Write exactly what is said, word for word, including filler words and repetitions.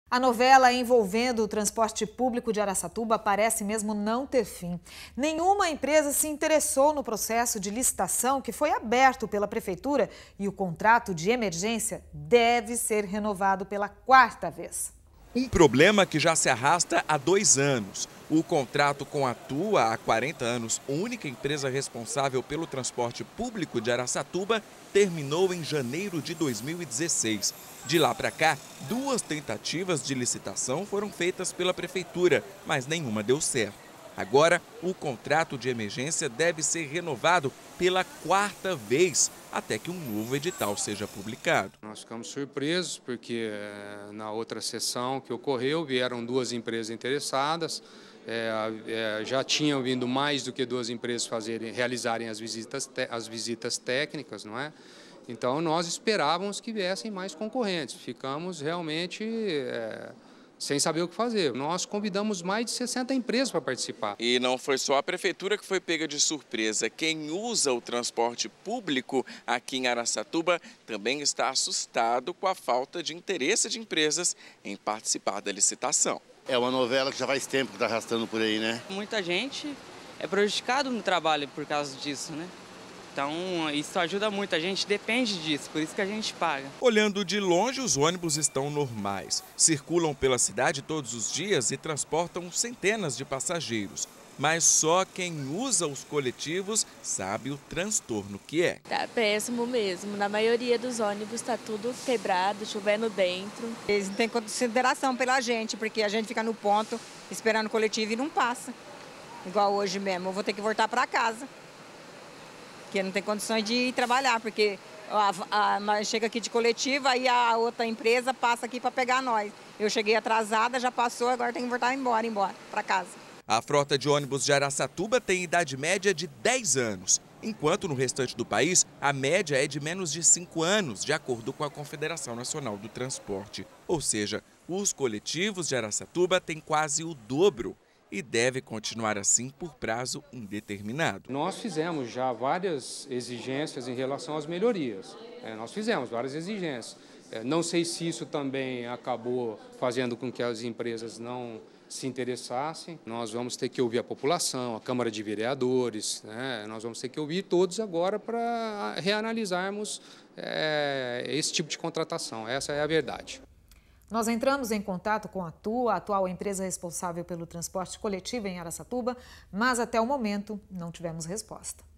A novela envolvendo o transporte público de Araçatuba parece mesmo não ter fim. Nenhuma empresa se interessou no processo de licitação que foi aberto pela Prefeitura e o contrato de emergência deve ser renovado pela quarta vez. Um problema que já se arrasta há dois anos. O contrato com a Tua, há quarenta anos, única empresa responsável pelo transporte público de Araçatuba, terminou em janeiro de dois mil e dezesseis. De lá para cá, duas tentativas de licitação foram feitas pela Prefeitura, mas nenhuma deu certo. Agora, o contrato de emergência deve ser renovado pela quarta vez, até que um novo edital seja publicado. Nós ficamos surpresos porque na outra sessão que ocorreu vieram duas empresas interessadas, é, é, já tinham vindo mais do que duas empresas fazerem, realizarem as visitas, as visitas técnicas, não é? Então nós esperávamos que viessem mais concorrentes, ficamos realmente é, sem saber o que fazer. Nós convidamos mais de sessenta empresas para participar. E não foi só a Prefeitura que foi pega de surpresa. Quem usa o transporte público aqui em Araçatuba também está assustado com a falta de interesse de empresas em participar da licitação. É uma novela que já faz tempo que está arrastando por aí, né? Muita gente é prejudicado no trabalho por causa disso, né? Então, isso ajuda muito, a gente depende disso, por isso que a gente paga. Olhando de longe, os ônibus estão normais. Circulam pela cidade todos os dias e transportam centenas de passageiros. Mas só quem usa os coletivos sabe o transtorno que é. Tá péssimo mesmo. Na maioria dos ônibus tá tudo quebrado, chovendo dentro. Eles não têm consideração pela gente, porque a gente fica no ponto esperando o coletivo e não passa. Igual hoje mesmo, eu vou ter que voltar para casa. Porque não tem condições de ir trabalhar, porque a, a, nós chega aqui de coletiva, aí a outra empresa passa aqui para pegar nós. Eu cheguei atrasada, já passou, agora tem que voltar embora, embora para casa. A frota de ônibus de Araçatuba tem idade média de dez anos, enquanto no restante do país a média é de menos de cinco anos, de acordo com a Confederação Nacional do Transporte. Ou seja, os coletivos de Araçatuba têm quase o dobro. E deve continuar assim por prazo indeterminado. Nós fizemos já várias exigências em relação às melhorias. É, nós fizemos várias exigências. É, não sei se isso também acabou fazendo com que as empresas não se interessassem. Nós vamos ter que ouvir a população, a Câmara de Vereadores, né? Nós vamos ter que ouvir todos agora para reanalisarmos é, esse tipo de contratação. Essa é a verdade. Nós entramos em contato com a Tua, a atual empresa responsável pelo transporte coletivo em Araçatuba, mas até o momento não tivemos resposta.